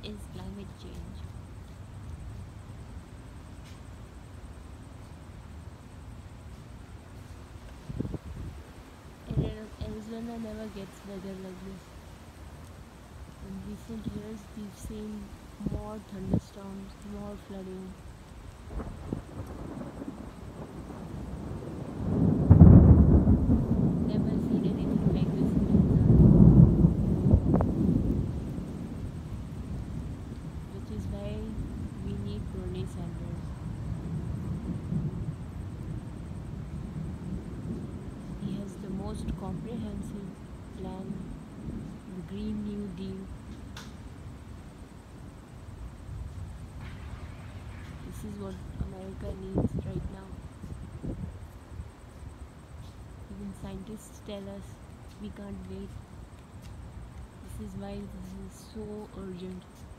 is climate change. Arizona never gets weather like this. In recent years, we've seen more thunderstorms, more flooding. Never seen anything like this in Arizona, which is why we need Bernie Sanders. He has the most comprehensive plan, the Green New Deal. This is what America needs right now. Even scientists tell us we can't wait. This is why this is so urgent.